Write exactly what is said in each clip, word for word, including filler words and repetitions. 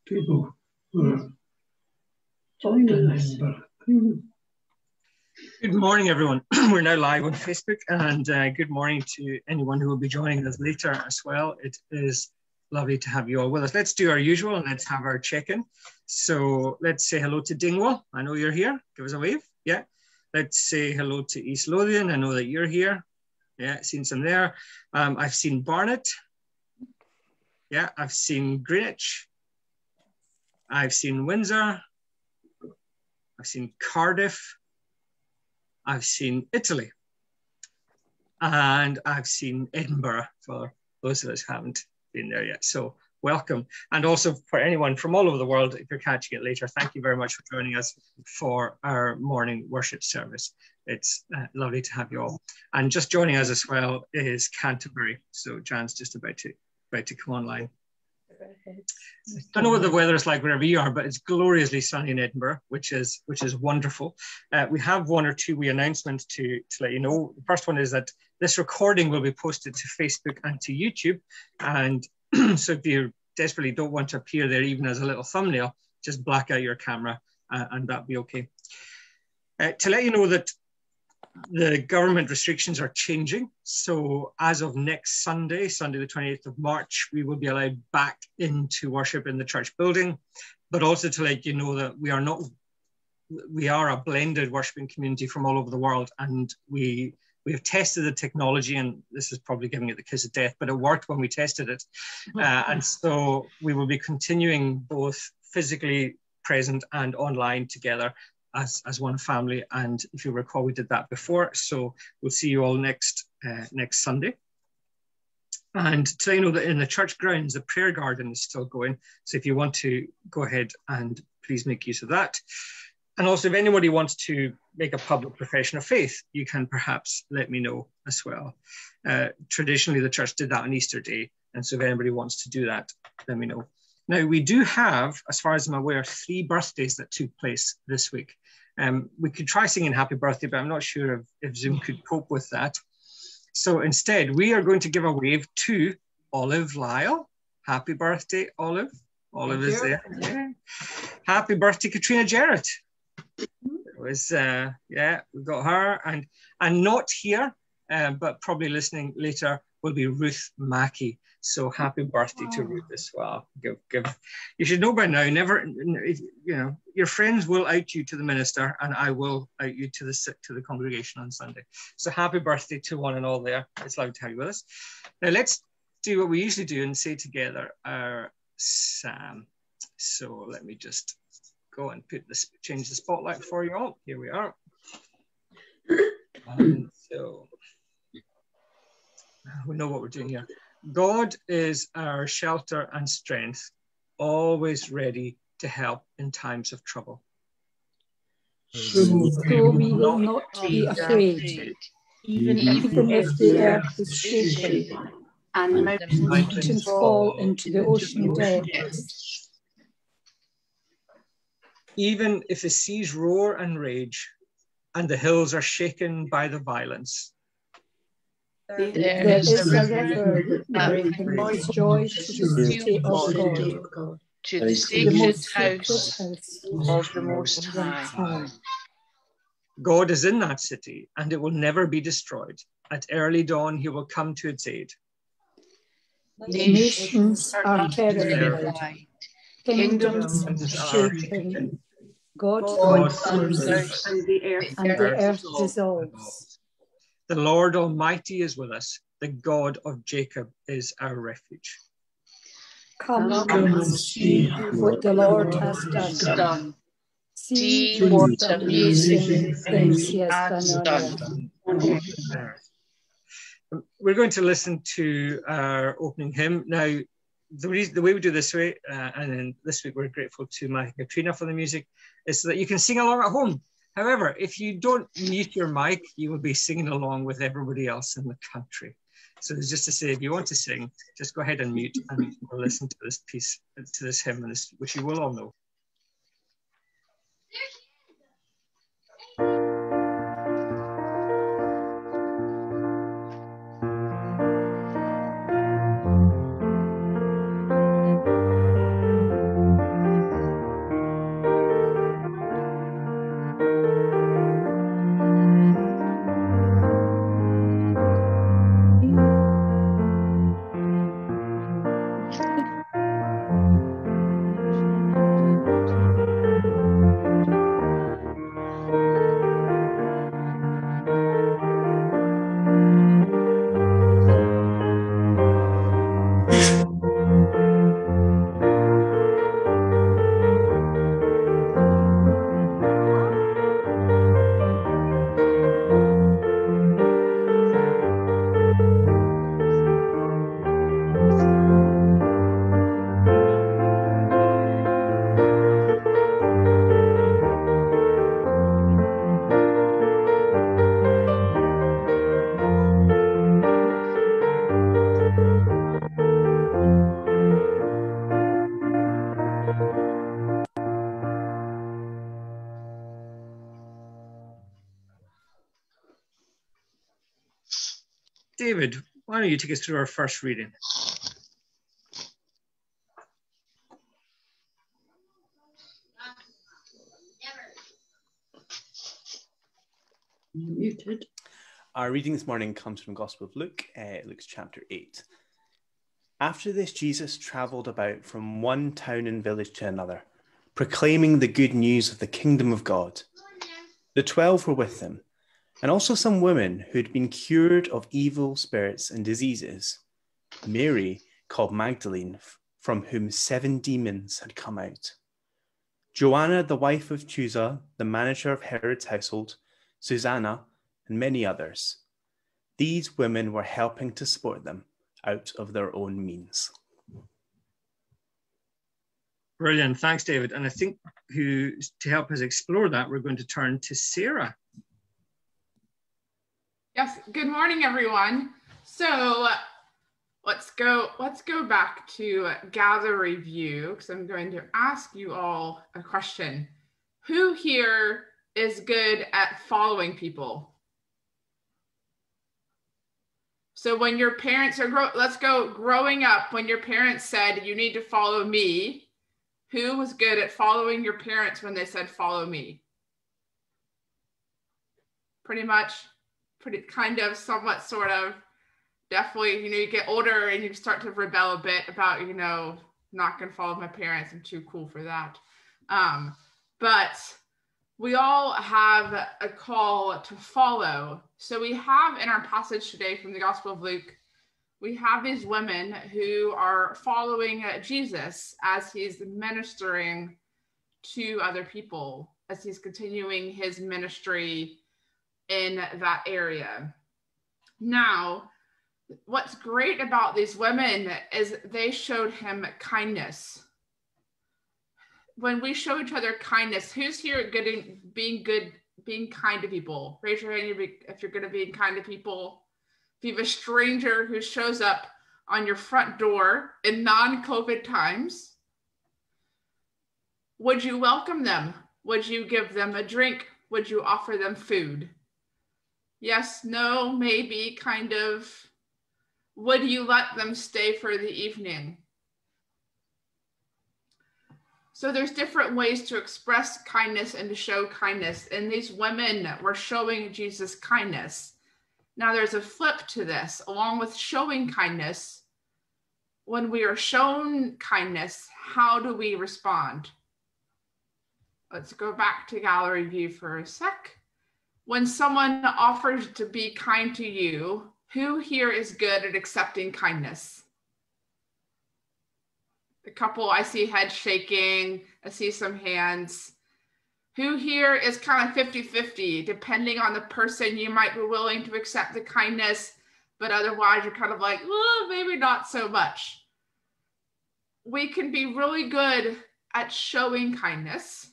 people who are joining Edinburgh. Good morning, everyone. We're now live on Facebook, and uh, good morning to anyone who will be joining us later as well. It is lovely to have you all with us. Let's do our usual and let's have our check-in. So let's say hello to Dingwall. I know you're here. Give us a wave. Yeah. Let's say hello to East Lothian. I know that you're here. Yeah, seen some there. Um, I've seen Barnet. Yeah, I've seen Greenwich. I've seen Windsor. I've seen Cardiff. I've seen Italy. And I've seen Edinburgh for those of us who haven't been there yet. So welcome. And also for anyone from all over the world, if you're catching it later, thank you very much for joining us for our morning worship service. It's uh, lovely to have you all. And just joining us as well is Canterbury. So Jan's just about to, about to come online. I don't know what the weather is like wherever you are, but it's gloriously sunny in Edinburgh, which is which is wonderful. Uh, we have one or two wee announcements to, to let you know. The first one is that this recording will be posted to Facebook and to YouTube. And so if you desperately don't want to appear there even as a little thumbnail, just black out your camera uh, and that'll be okay. Uh, to let you know that the government restrictions are changing. So as of next Sunday, Sunday the twenty-eighth of March, we will be allowed back into worship in the church building, but also to let you know that we are not, we are a blended worshiping community from all over the world. And we, we have tested the technology, and this is probably giving it the kiss of death, but it worked when we tested it. Uh, and so we will be continuing both physically present and online together As, as one family. And if you recall, we did that before. So we'll see you all next uh, next Sunday. And to let you know that in the church grounds, the prayer garden is still going. So if you want to go ahead and please make use of that. And also if anybody wants to make a public profession of faith, you can perhaps let me know as well. Uh, traditionally, the church did that on Easter Day. And so if anybody wants to do that, let me know. Now, we do have, as far as I'm aware, three birthdays that took place this week. Um, we could try singing happy birthday, but I'm not sure if, if Zoom could cope with that. So instead, we are going to give a wave to Olive Lyle. Happy birthday, Olive. Olive Thank is you. There. Yeah. Happy birthday, Katrina Jarrett. It was, uh, yeah, we got her. And, and not here, uh, but probably listening later, will be Ruth Mackey. So happy birthday to Ruth as well. Give, give. You should know by now, never, if, you know, your friends will out you to the minister and I will out you to the to the congregation on Sunday. So happy birthday to one and all there. It's lovely to have you with us. Now let's do what we usually do and say together our psalm. So let me just go and put this, change the spotlight for you all. Here we are. And so we know what we're doing here. God is our shelter and strength, always ready to help in times of trouble. So we will not be afraid, even if the earth is shaken and mountains fall into the ocean depths. Even if the seas roar and rage and the hills are shaken by the violence. There, there is a river that brings joy to the city of God, to the sacred house of the Most High. God is in that city, and it will never be destroyed. At early dawn, he will come to its aid. Nations are terrified, kingdoms shaken. God thunders, and the earth dissolves. The Lord Almighty is with us. The God of Jacob is our refuge. Come, Come and see what the Lord has done. done. See what amazing things he has done on earth. We're going to listen to our opening hymn. Now, the, reason, the way we do this way, uh, and then this week we're grateful to my Katrina for the music, is so that you can sing along at home. However, if you don't mute your mic, you will be singing along with everybody else in the country. So it's just to say, if you want to sing, just go ahead and mute and we'll listen to this piece, to this hymn, which you will all know. David, why don't you take us through our first reading? Muted. Our reading this morning comes from Gospel of Luke, uh, Luke's chapter eight. After this, Jesus travelled about from one town and village to another, proclaiming the good news of the kingdom of God. The twelve were with him, and also some women who had been cured of evil spirits and diseases. Mary, called Magdalene, from whom seven demons had come out. Joanna, the wife of Chuza, the manager of Herod's household, Susanna, and many others. These women were helping to support them out of their own means. Brilliant. Thanks, David. And I think who to help us explore that, we're going to turn to Sarah. Yes, good morning, everyone. So let's go, let's go back to gather review, because I'm going to ask you all a question. Who here is good at following people? So when your parents are, grow let's go growing up, when your parents said, you need to follow me, who was good at following your parents when they said, follow me? Pretty much, pretty kind of, somewhat, sort of, definitely, you know, you get older and you start to rebel a bit about, you know, not going to follow my parents. I'm too cool for that. Um, but we all have a call to follow. So we have in our passage today from the Gospel of Luke, we have these women who are following Jesus as he's ministering to other people, as he's continuing his ministry in that area. Now, what's great about these women is they showed him kindness. When we show each other kindness, who's here good in being good, being kind to people? Raise your hand if you're good at being kind to people. If you have a stranger who shows up on your front door in non-COVID times, would you welcome them? Would you give them a drink? Would you offer them food? Yes, no, maybe, kind of. Would you let them stay for the evening? So there's different ways to express kindness and to show kindness. And these women were showing Jesus kindness. Now there's a flip to this. Along with showing kindness, when we are shown kindness, how do we respond? Let's go back to gallery view for a sec. When someone offers to be kind to you, who here is good at accepting kindness? A couple, I see head shaking, I see some hands. Who here is kind of fifty fifty, depending on the person, you might be willing to accept the kindness, but otherwise you're kind of like, well, maybe not so much. We can be really good at showing kindness,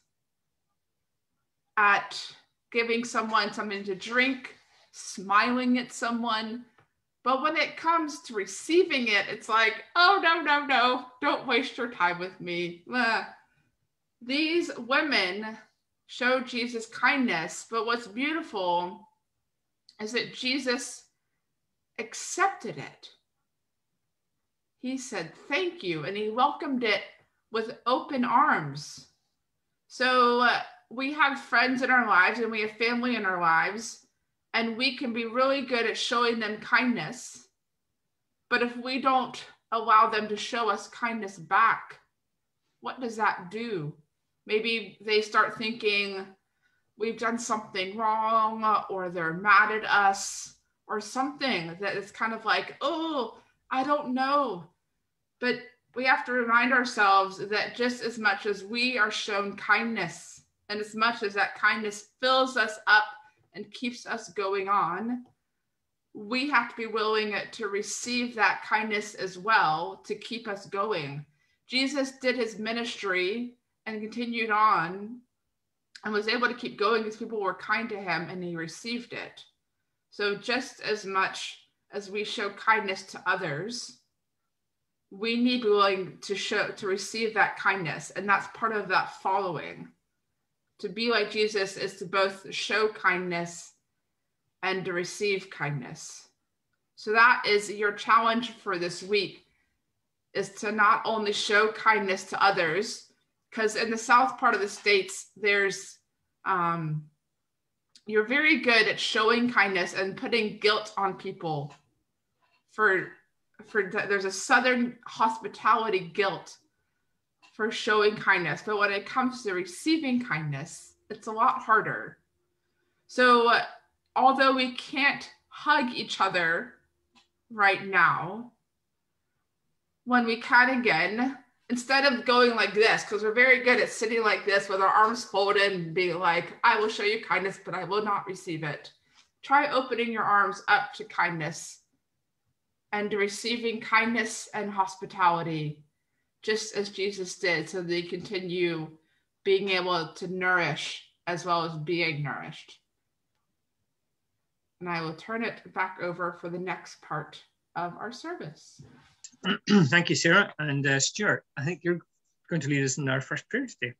at giving someone something to drink, smiling at someone. But when it comes to receiving it, it's like, oh, no, no, no, don't waste your time with me. Ugh. These women showed Jesus kindness, but what's beautiful is that Jesus accepted it. He said, thank you, and he welcomed it with open arms. So uh, we have friends in our lives and we have family in our lives, and we can be really good at showing them kindness. But if we don't allow them to show us kindness back, what does that do? Maybe they start thinking we've done something wrong, or they're mad at us, or something that is kind of like, oh, I don't know. But we have to remind ourselves that just as much as we are shown kindness, and as much as that kindness fills us up and keeps us going on, we have to be willing to receive that kindness as well to keep us going. Jesus did his ministry and continued on and was able to keep going because people were kind to him and he received it. So just as much as we show kindness to others, we need to be willing to show, to receive that kindness. And that's part of that following. To be like Jesus is to both show kindness and to receive kindness. So that is your challenge for this week, is to not only show kindness to others, because in the south part of the States, there's, um, you're very good at showing kindness and putting guilt on people for, for there's a southern hospitality guilt for showing kindness. But when it comes to receiving kindness, it's a lot harder. So uh, although we can't hug each other right now, when we can again, instead of going like this, because we're very good at sitting like this with our arms folded and being like, I will show you kindness, but I will not receive it. Try opening your arms up to kindness and to receiving kindness and hospitality, just as Jesus did, so they continue being able to nourish as well as being nourished. And I will turn it back over for the next part of our service. Thank you, Sarah. And uh, Stuart, I think you're going to lead us in our first prayer today.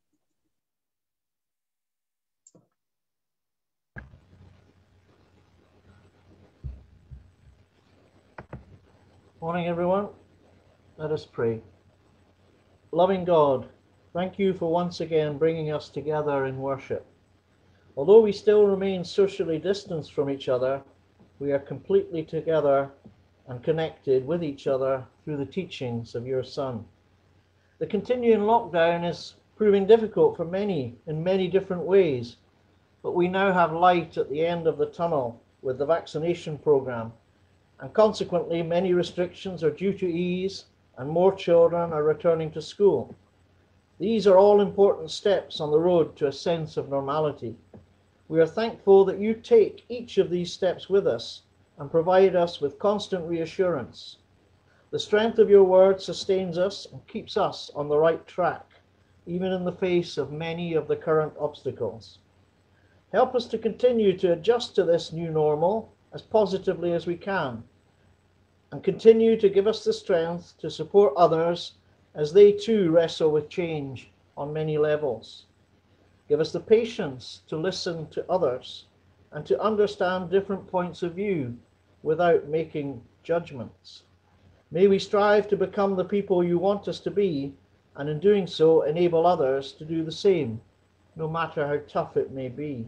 Morning, everyone. Let us pray. Loving God, thank you for once again bringing us together in worship. Although we still remain socially distanced from each other, we are completely together and connected with each other through the teachings of your Son. The continuing lockdown is proving difficult for many in many different ways, but we now have light at the end of the tunnel with the vaccination program, and consequently many restrictions are due to ease and more children are returning to school. These are all important steps on the road to a sense of normality. We are thankful that you take each of these steps with us and provide us with constant reassurance. The strength of your word sustains us and keeps us on the right track, even in the face of many of the current obstacles. Help us to continue to adjust to this new normal as positively as we can, and continue to give us the strength to support others as they too wrestle with change on many levels. Give us the patience to listen to others and to understand different points of view without making judgments. May we strive to become the people you want us to be, and in doing so enable others to do the same, no matter how tough it may be.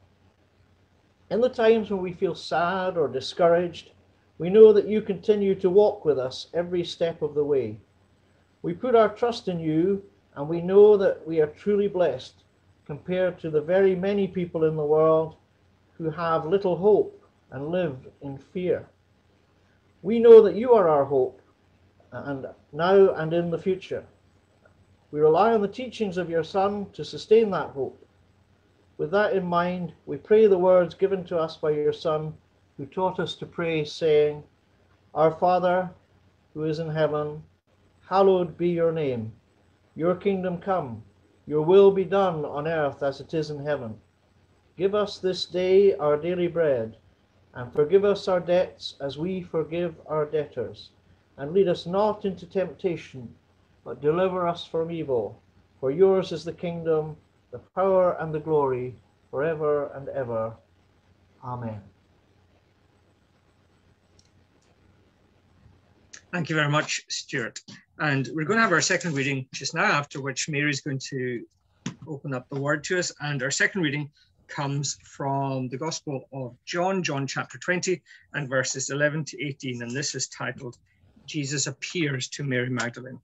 In the times when we feel sad or discouraged, we know that you continue to walk with us every step of the way. We put our trust in you, and we know that we are truly blessed compared to the very many people in the world who have little hope and live in fear. We know that you are our hope, and now and in the future. We rely on the teachings of your Son to sustain that hope. With that in mind, we pray the words given to us by your Son, who taught us to pray, saying, Our Father, who is in heaven, hallowed be your name. Your kingdom come, your will be done on earth as it is in heaven. Give us this day our daily bread, and forgive us our debts as we forgive our debtors. And lead us not into temptation, but deliver us from evil. For yours is the kingdom, the power, and the glory, forever and ever. Amen. Thank you very much, Stuart. And we're going to have our second reading just now, after which Mary's going to open up the word to us. And our second reading comes from the Gospel of John, John chapter twenty, and verses eleven to eighteen. And this is titled, Jesus Appears to Mary Magdalene.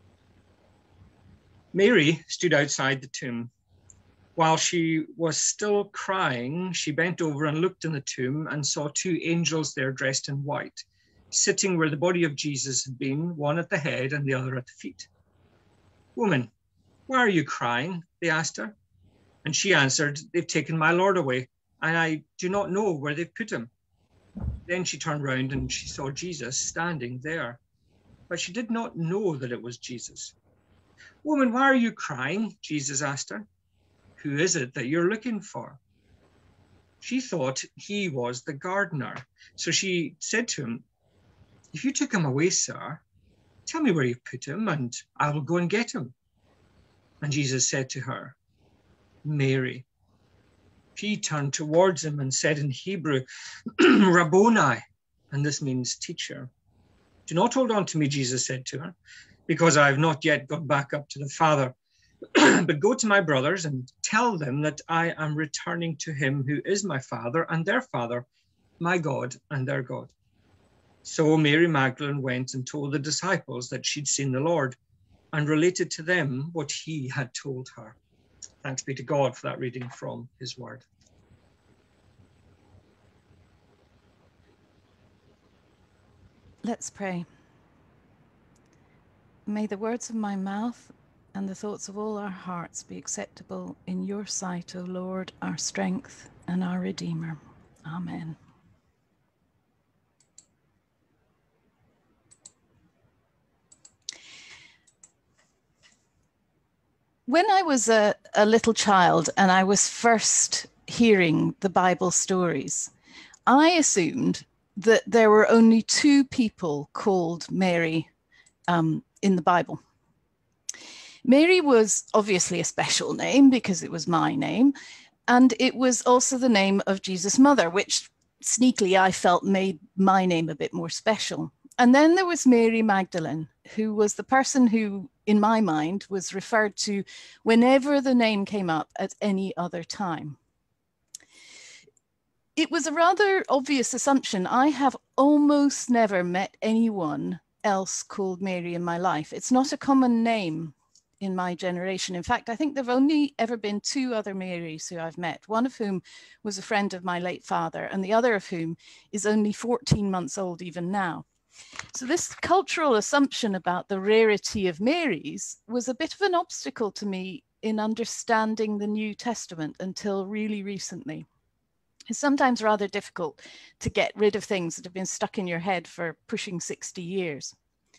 Mary stood outside the tomb. While she was still crying, she bent over and looked in the tomb and saw two angels there dressed in white, sitting where the body of Jesus had been, one at the head and the other at the feet. Woman, why are you crying? They asked her. And she answered, They've taken my Lord away, and I do not know where they've put him. Then she turned round and she saw Jesus standing there, but she did not know that it was Jesus. Woman, why are you crying? Jesus asked her. Who is it that you're looking for? She thought he was the gardener. So she said to him, If you took him away, sir, tell me where you've put him, and I will go and get him. And Jesus said to her, Mary. She turned towards him and said in Hebrew, Rabboni, and this means teacher. Do not hold on to me, Jesus said to her, because I have not yet gone back up to the Father. But go to my brothers and tell them that I am returning to him who is my Father and their Father, my God and their God. So Mary Magdalene went and told the disciples that she'd seen the Lord and related to them what he had told her. Thanks be to God for that reading from his word. Let's pray. May the words of my mouth and the thoughts of all our hearts be acceptable in your sight, O Lord, our strength and our Redeemer. Amen. When I was a, a little child and I was first hearing the Bible stories, I assumed that there were only two people called Mary um, in the Bible. Mary was obviously a special name because it was my name, and it was also the name of Jesus' mother, which sneakily I felt made my name a bit more special. And then there was Mary Magdalene, who was the person who, in my mind, was referred to whenever the name came up at any other time. It was a rather obvious assumption. I have almost never met anyone else called Mary in my life. It's not a common name in my generation. In fact, I think there have only ever been two other Marys who I've met, one of whom was a friend of my late father, and the other of whom is only fourteen months old even now. So this cultural assumption about the rarity of Marys was a bit of an obstacle to me in understanding the New Testament until really recently. It's sometimes rather difficult to get rid of things that have been stuck in your head for pushing sixty years.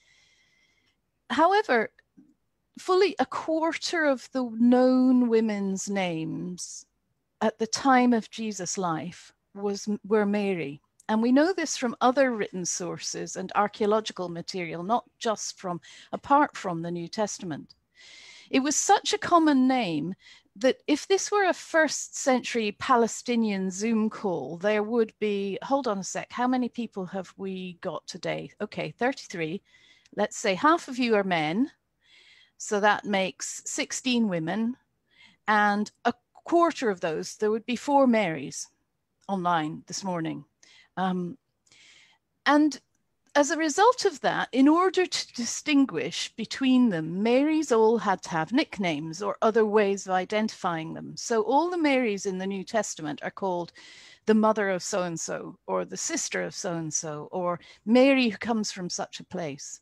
However, fully a quarter of the known women's names at the time of Jesus' life was, were Mary. And we know this from other written sources and archaeological material, not just from, apart from the New Testament. It was such a common name that if this were a first century Palestinian Zoom call, there would be, hold on a sec, how many people have we got today? Okay, thirty-three. Let's say half of you are men. So that makes sixteen women, and a quarter of those, there would be four Marys online this morning. Um, and as a result of that, in order to distinguish between them, Marys all had to have nicknames or other ways of identifying them. So all the Marys in the New Testament are called the mother of so-and-so, or the sister of so-and-so, or Mary who comes from such a place.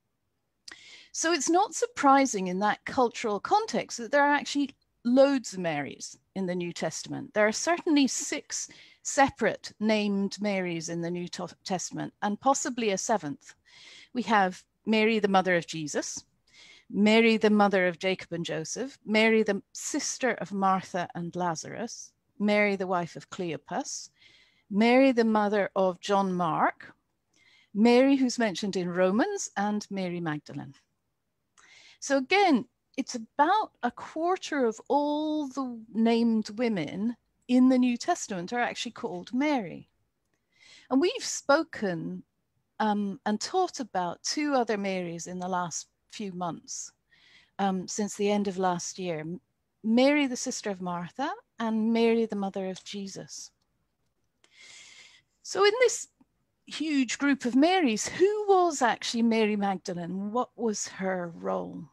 So it's not surprising in that cultural context that there are actually loads of Marys in the New Testament. There are certainly six separate named Marys in the New Testament, and possibly a seventh. We have Mary, the mother of Jesus, Mary, the mother of Jacob and Joseph, Mary, the sister of Martha and Lazarus, Mary, the wife of Cleopas, Mary, the mother of John Mark, Mary, who's mentioned in Romans, and Mary Magdalene. So again, it's about a quarter of all the named women in the New Testament are actually called Mary. And we've spoken um, and taught about two other Marys in the last few months, um, since the end of last year. Mary, the sister of Martha, and Mary, the mother of Jesus. So in this huge group of Marys, who was actually Mary Magdalene? What was her role?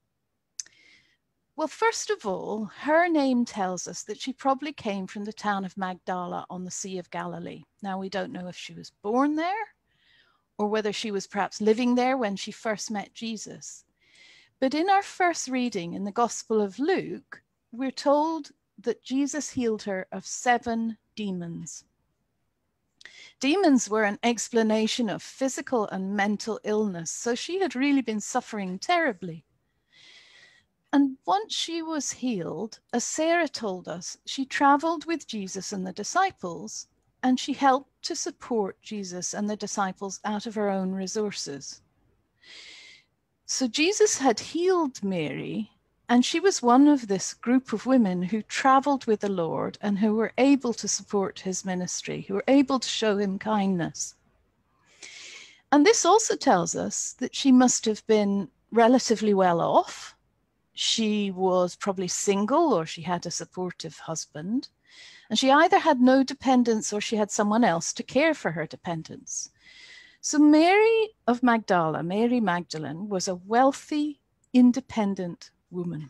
Well, first of all, her name tells us that she probably came from the town of Magdala on the Sea of Galilee. Now, we don't know if she was born there or whether she was perhaps living there when she first met Jesus. But in our first reading in the Gospel of Luke, we're told that Jesus healed her of seven demons. Demons were an explanation of physical and mental illness, so she had really been suffering terribly. And once she was healed, as Sarah told us, she traveled with Jesus and the disciples, and she helped to support Jesus and the disciples out of her own resources. So Jesus had healed Mary, and she was one of this group of women who traveled with the Lord and who were able to support his ministry, who were able to show him kindness. And this also tells us that she must have been relatively well off. She was probably single, or she had a supportive husband. And she either had no dependents or she had someone else to care for her dependents. So Mary of Magdala, Mary Magdalene, was a wealthy, independent woman.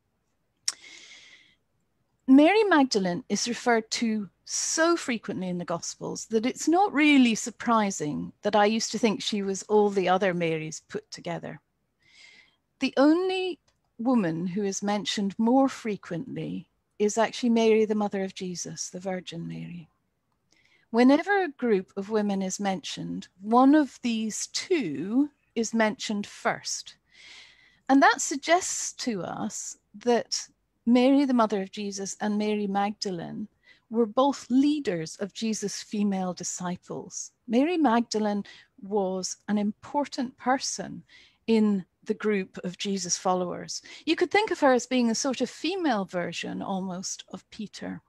Mary Magdalene is referred to so frequently in the Gospels that it's not really surprising that I used to think she was all the other Marys put together. The only woman who is mentioned more frequently is actually Mary, the mother of Jesus, the Virgin Mary. Whenever a group of women is mentioned, one of these two is mentioned first. And that suggests to us that Mary, the mother of Jesus, and Mary Magdalene were both leaders of Jesus' female disciples. Mary Magdalene was an important person in the group of Jesus followers. You could think of her as being a sort of female version almost of Peter.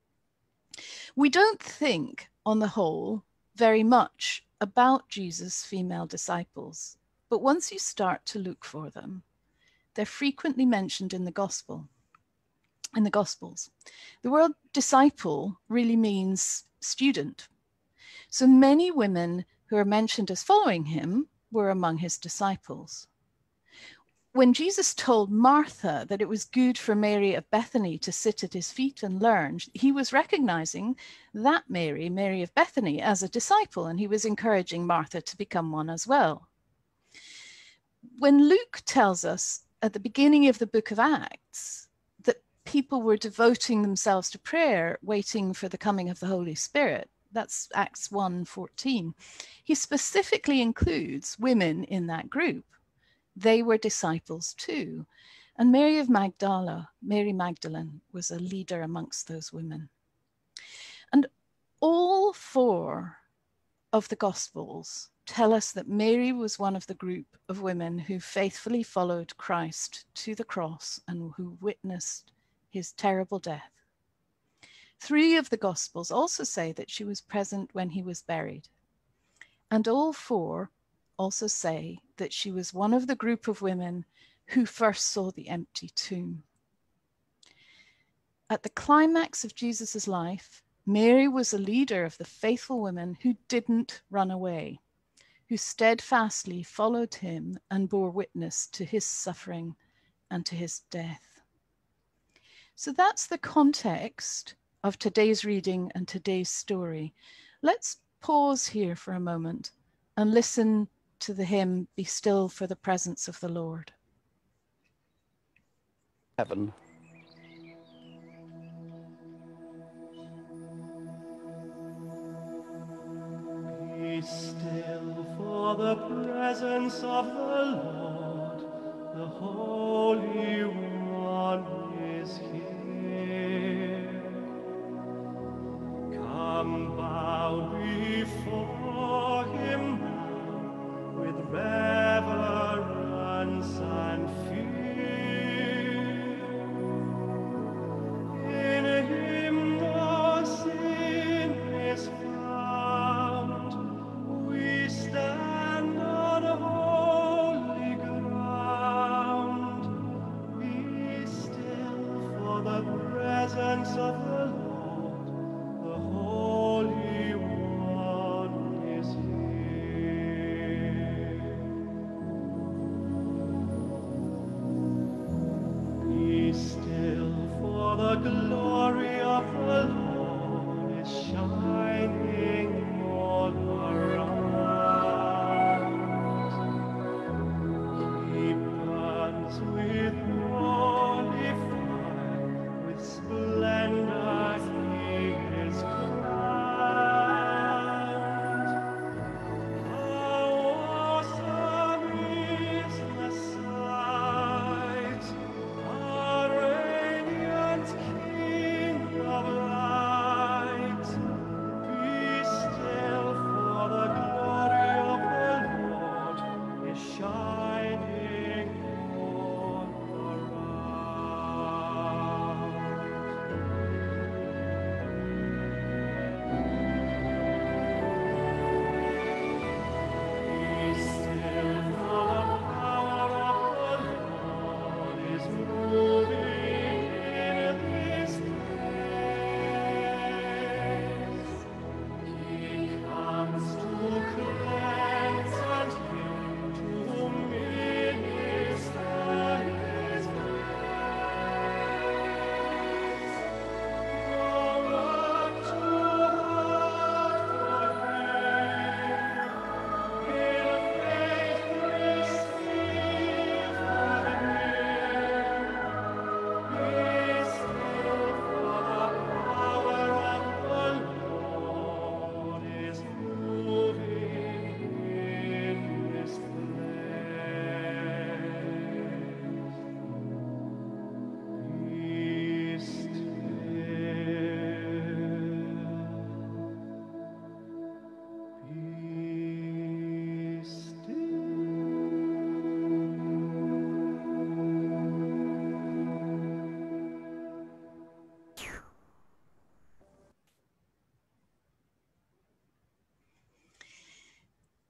We don't think, on the whole, very much about Jesus' female disciples, but once you start to look for them, they're frequently mentioned in the gospel, in the Gospels. The word disciple really means student. So many women who are mentioned as following him were among his disciples. When Jesus told Martha that it was good for Mary of Bethany to sit at his feet and learn, he was recognizing that Mary, Mary of Bethany, as a disciple, and he was encouraging Martha to become one as well. When Luke tells us at the beginning of the book of Acts that people were devoting themselves to prayer, waiting for the coming of the Holy Spirit, that's Acts one fourteen, he specifically includes women in that group. They were disciples too. And Mary of Magdala, Mary Magdalene, was a leader amongst those women. And all four of the Gospels tell us that Mary was one of the group of women who faithfully followed Christ to the cross and who witnessed his terrible death. Three of the Gospels also say that she was present when he was buried. And all four also say that she was one of the group of women who first saw the empty tomb. At the climax of Jesus's life, Mary was a leader of the faithful women who didn't run away, who steadfastly followed him and bore witness to his suffering and to his death. So that's the context of today's reading and today's story. Let's pause here for a moment and listen to the hymn, Be Still for the Presence of the Lord. Heaven. Be still for the presence of the Lord, the Holy One is here. Come bow before him now with reverence and fear. In him no sin is found. We stand on holy ground. Be still for the presence of the Lord, the Holy One is here. Be still for the glory of the Lord is shining all around. He burns with holy fire, with splendor he is crowned. How awesome is the sight, our radiant King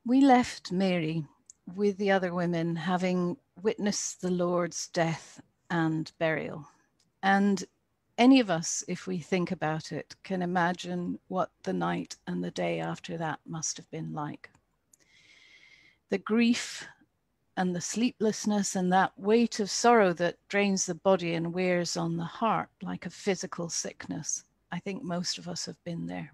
We left Mary with the other women, having witnessed the Lord's death and burial. And any of us, if we think about it, can imagine what the night and the day after that must have been like. The grief and the sleeplessness and that weight of sorrow that drains the body and wears on the heart like a physical sickness. I think most of us have been there.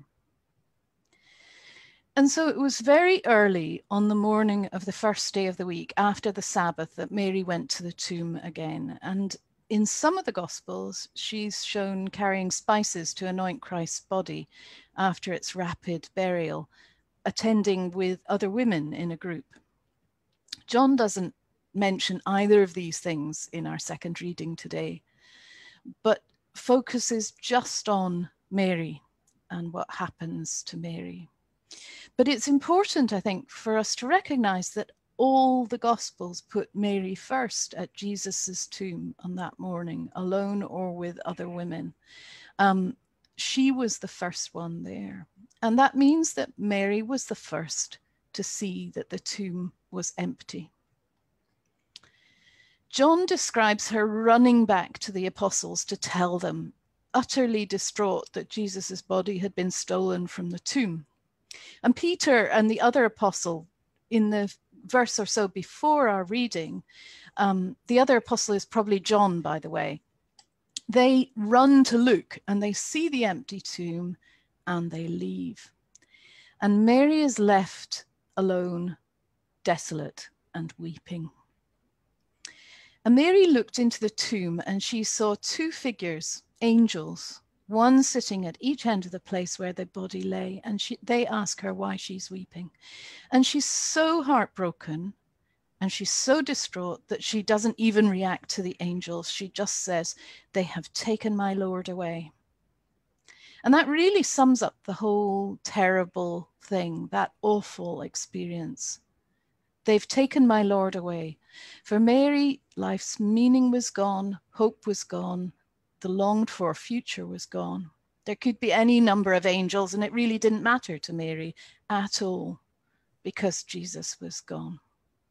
And so it was very early on the morning of the first day of the week after the Sabbath that Mary went to the tomb again. And in some of the Gospels, she's shown carrying spices to anoint Christ's body after its rapid burial, attending with other women in a group. John doesn't mention either of these things in our second reading today, but focuses just on Mary and what happens to Mary. But it's important, I think, for us to recognize that all the Gospels put Mary first at Jesus's tomb on that morning, alone or with other women. Um, she was the first one there. And that means that Mary was the first to see that the tomb was empty. John describes her running back to the apostles to tell them, utterly distraught that Jesus's body had been stolen from the tomb. And Peter and the other apostle, in the verse or so before our reading, um, the other apostle is probably John, by the way. They run to Luke and they see the empty tomb and they leave. And Mary is left alone, desolate and weeping. And Mary looked into the tomb and she saw two figures, angels, one sitting at each end of the place where the body lay. And she, they ask her why she's weeping. And she's so heartbroken and she's so distraught that she doesn't even react to the angels. She just says, "They have taken my Lord away." And that really sums up the whole terrible thing, that awful experience. They've taken my Lord away. For Mary, life's meaning was gone, hope was gone, the longed for future was gone. There could be any number of angels and it really didn't matter to Mary at all because Jesus was gone.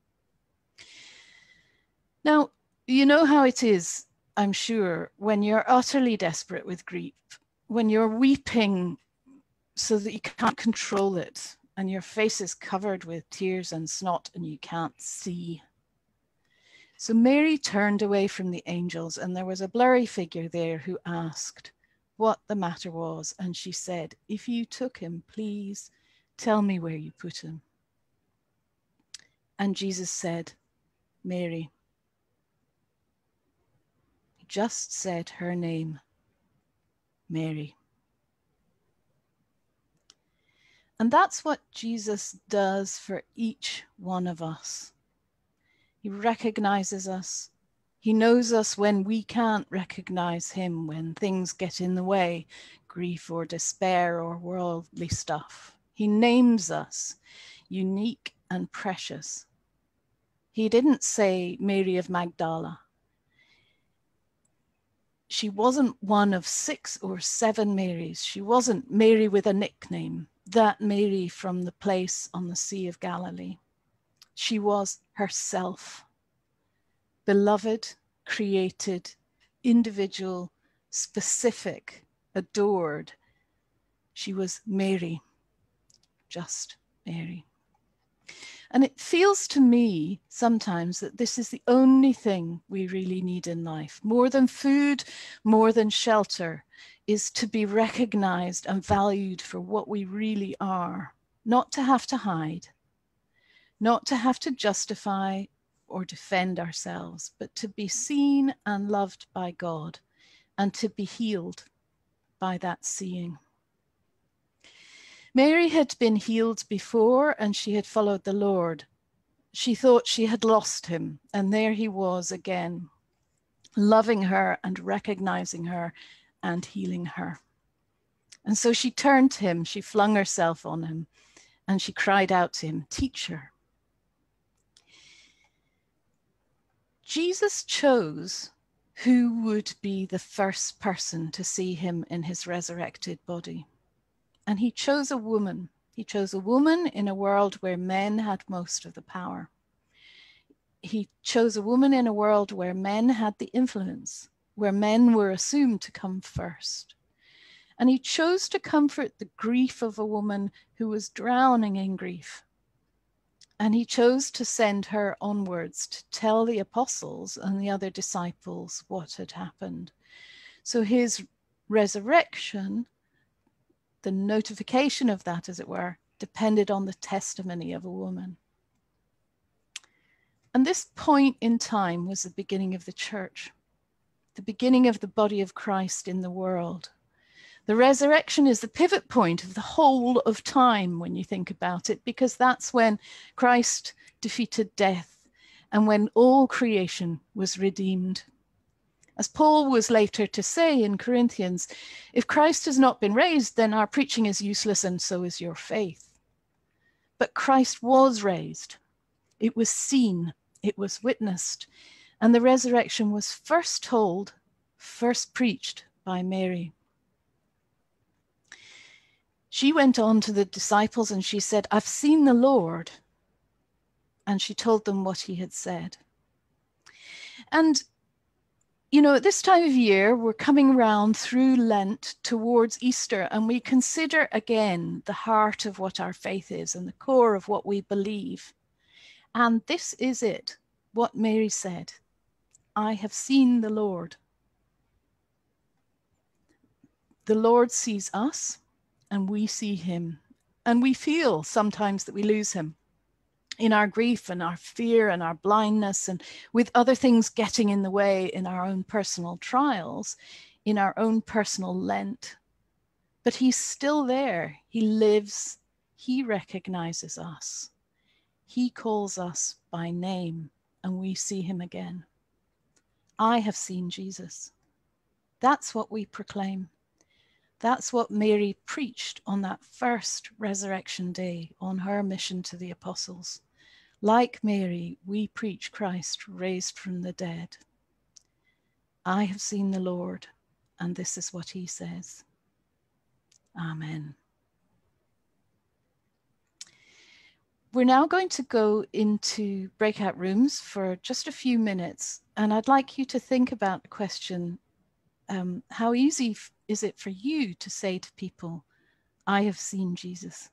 Now, you know how it is, I'm sure, when you're utterly desperate with grief, when you're weeping so that you can't control it and your face is covered with tears and snot and you can't see. So Mary turned away from the angels and there was a blurry figure there who asked what the matter was. And she said, "If you took him, please tell me where you put him." And Jesus said, "Mary." He just said her name, Mary. And that's what Jesus does for each one of us. He recognizes us. He knows us when we can't recognize him, when things get in the way, grief or despair or worldly stuff. He names us unique and precious. He didn't say Mary of Magdala. She wasn't one of six or seven Marys. She wasn't Mary with a nickname, that Mary from the place on the Sea of Galilee. She was herself, beloved, created, individual, specific, adored. She was Mary, just Mary. And it feels to me sometimes that this is the only thing we really need in life, more than food, more than shelter, is to be recognized and valued for what we really are, not to have to hide, not to have to justify or defend ourselves, but to be seen and loved by God and to be healed by that seeing. Mary had been healed before and she had followed the Lord. She thought she had lost him, and there he was again, loving her and recognizing her and healing her. And so she turned to him, she flung herself on him, and she cried out to him, "Teacher." Jesus chose who would be the first person to see him in his resurrected body. And he chose a woman. He chose a woman in a world where men had most of the power. He chose a woman in a world where men had the influence, where men were assumed to come first. And he chose to comfort the grief of a woman who was drowning in grief. And he chose to send her onwards to tell the apostles and the other disciples what had happened. So his resurrection, the notification of that, as it were, depended on the testimony of a woman. And this point in time was the beginning of the church, the beginning of the body of Christ in the world. The resurrection is the pivot point of the whole of time when you think about it, because that's when Christ defeated death and when all creation was redeemed. As Paul was later to say in Corinthians, if Christ has not been raised, then our preaching is useless and so is your faith. But Christ was raised. It was seen, it was witnessed, and the resurrection was first told, first preached by Mary. She went on to the disciples and she said, I've seen the Lord. And she told them what he had said. And, you know, at this time of year, we're coming round through Lent towards Easter, and we consider again the heart of what our faith is and the core of what we believe. And this is it, what Mary said, I have seen the Lord. The Lord sees us and we see him. And we feel sometimes that we lose him in our grief and our fear and our blindness, and with other things getting in the way in our own personal trials, in our own personal Lent. But he's still there. He lives. He recognizes us. He calls us by name, and we see him again. I have seen Jesus. That's what we proclaim. That's what Mary preached on that first resurrection day on her mission to the apostles. Like Mary, we preach Christ raised from the dead. I have seen the Lord, and this is what he says. Amen. We're now going to go into breakout rooms for just a few minutes, and I'd like you to think about the question, um, how easy is it for you to say to people, I have seen Jesus?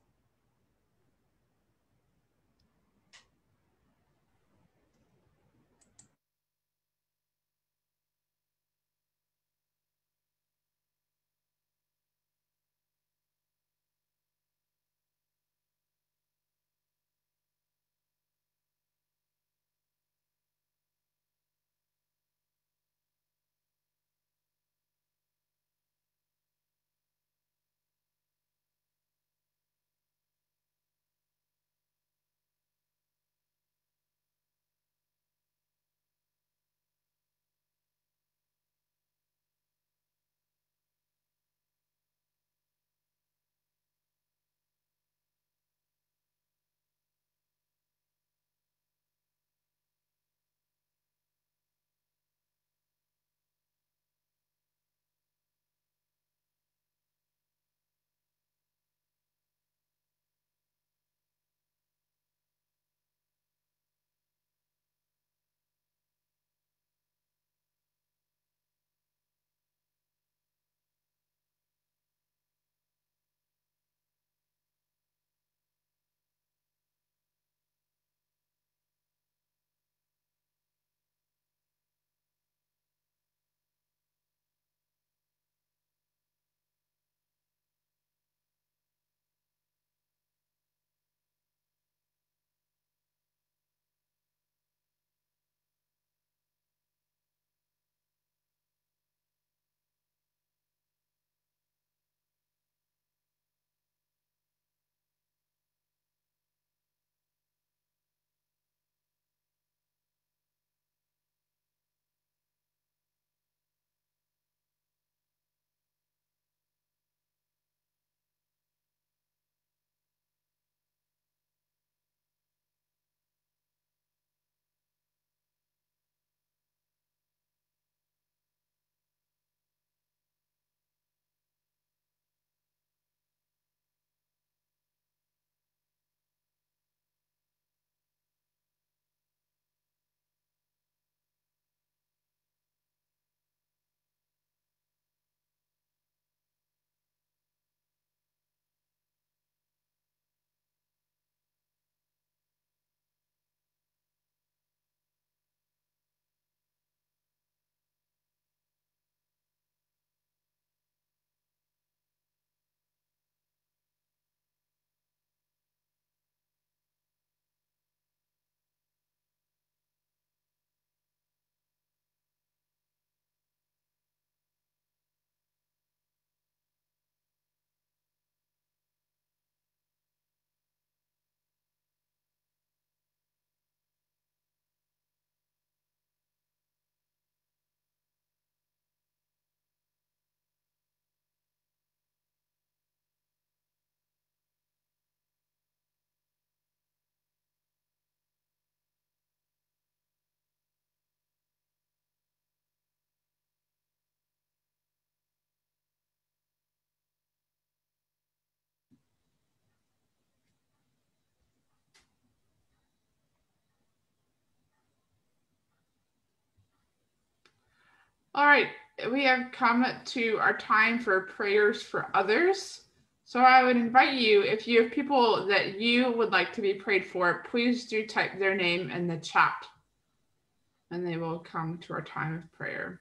All right, we have come to our time for prayers for others. So I would invite you, if you have people that you would like to be prayed for, please do type their name in the chat, and they will come to our time of prayer.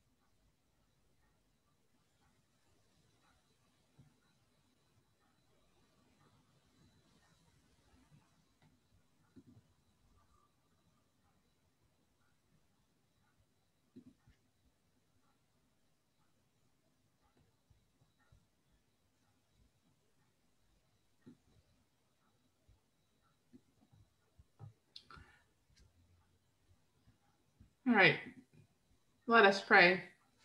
All right, let us pray.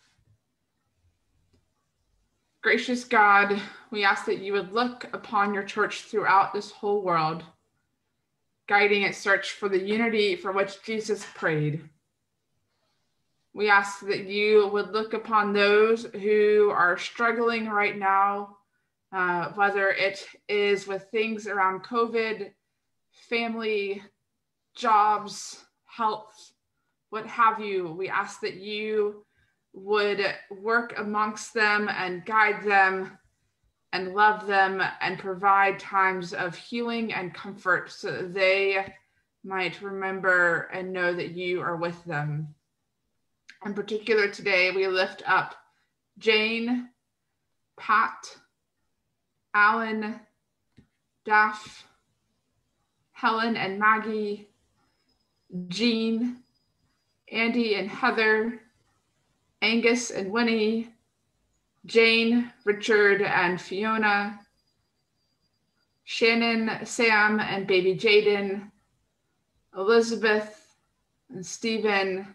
Gracious God, we ask that you would look upon your church throughout this whole world, guiding its search for the unity for which Jesus prayed. We ask that you would look upon those who are struggling right now, uh, whether it is with things around COVID, family, jobs, health, what have you. We ask that you would work amongst them and guide them and love them and provide times of healing and comfort so that they might remember and know that you are with them. In particular today, we lift up Jane, Pat, Alan, Daff, Helen and Maggie, Jean, Andy and Heather, Angus and Winnie, Jane, Richard and Fiona, Shannon, Sam and baby Jaden, Elizabeth and Stephen,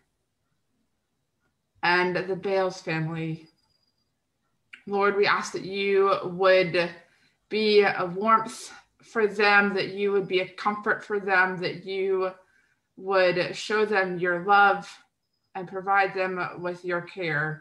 and the Bales family. Lord, we ask that you would be a warmth for them, that you would be a comfort for them, that you would show them your love and provide them with your care.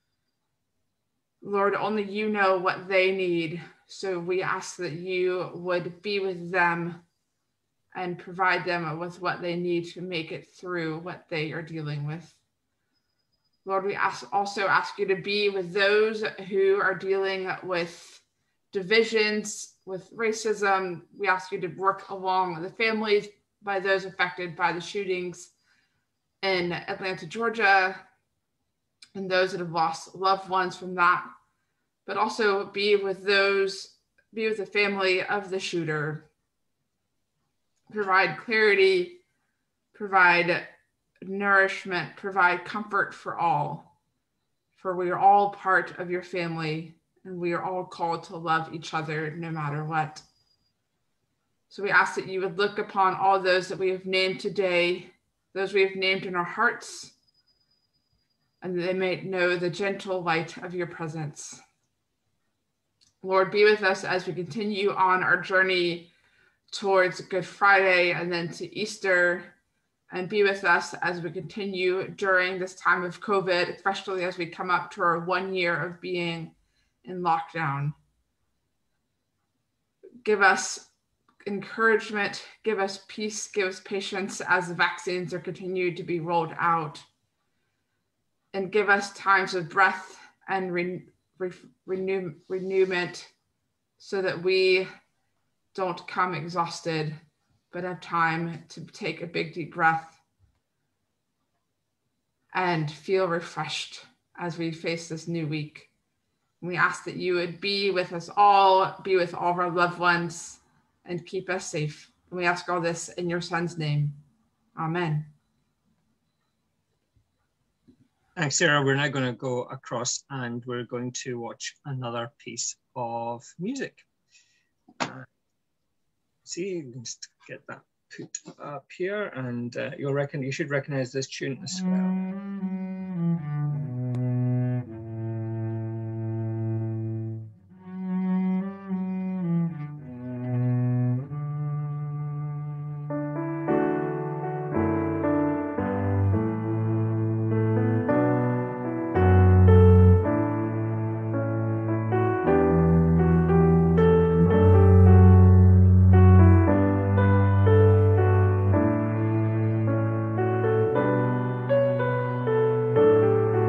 Lord, only you know what they need, so we ask that you would be with them and provide them with what they need to make it through what they are dealing with. Lord, we ask, also ask you to be with those who are dealing with divisions, with racism. We ask you to work along the families by those affected by the shootings in Atlanta, Georgia, and those that have lost loved ones from that, but also be with those, be with the family of the shooter. Provide clarity, provide nourishment, provide comfort for all, for we are all part of your family and we are all called to love each other no matter what. So we ask that you would look upon all those that we have named today, those we have named in our hearts, and that they may know the gentle light of your presence. Lord, be with us as we continue on our journey towards Good Friday and then to Easter, and be with us as we continue during this time of COVID, especially as we come up to our one year of being in lockdown. Give us encouragement, give us peace, give us patience as the vaccines are continued to be rolled out, and give us times of breath and re re renew renewment so that we don't come exhausted, but have time to take a big deep breath and feel refreshed as we face this new week. We ask that you would be with us all, be with all of our loved ones, and keep us safe. And we ask all this in your Son's name. Amen. Thanks, Sarah. We're now going to go across and we're going to watch another piece of music. Uh, see, you can just get that put up here, and uh, you'll reckon you should recognize this tune as well. Thank you.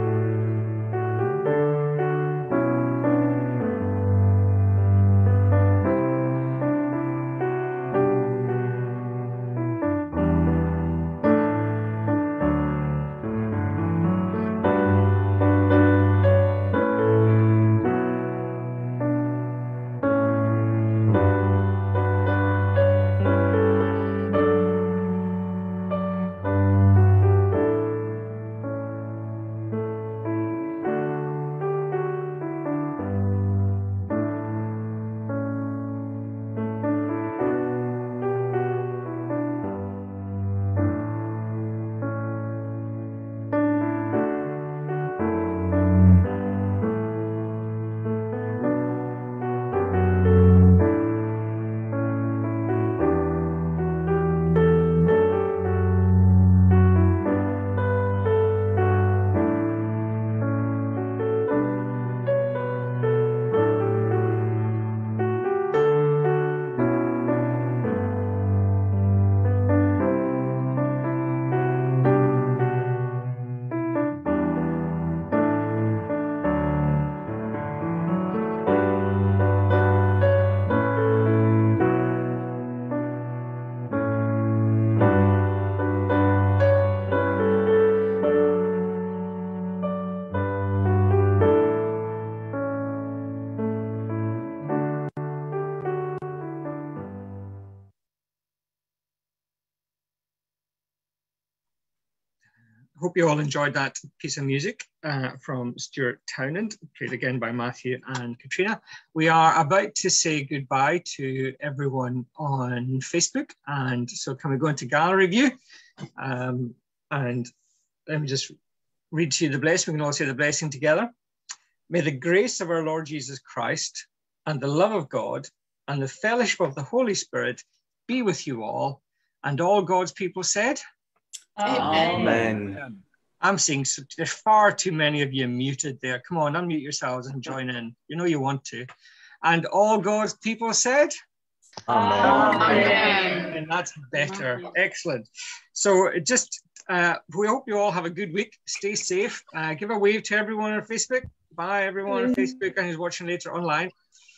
hope you all enjoyed that piece of music uh, from Stuart Townend, played again by Matthew and Katrina. We are about to say goodbye to everyone on Facebook, and so can we go into gallery view? Um, and let me just read to you the blessing. We can all say the blessing together. May the grace of our Lord Jesus Christ and the love of God and the fellowship of the Holy Spirit be with you all. And all God's people said, Amen. Amen. I'm seeing so, there's far too many of you muted there. Come on, unmute yourselves and join in. You know you want to. And all God's people said, Amen. Amen. and that's better. Excellent. So it just, uh, we hope you all have a good week. Stay safe. Uh, give a wave to everyone on Facebook. Bye, everyone on Facebook and who's watching later online.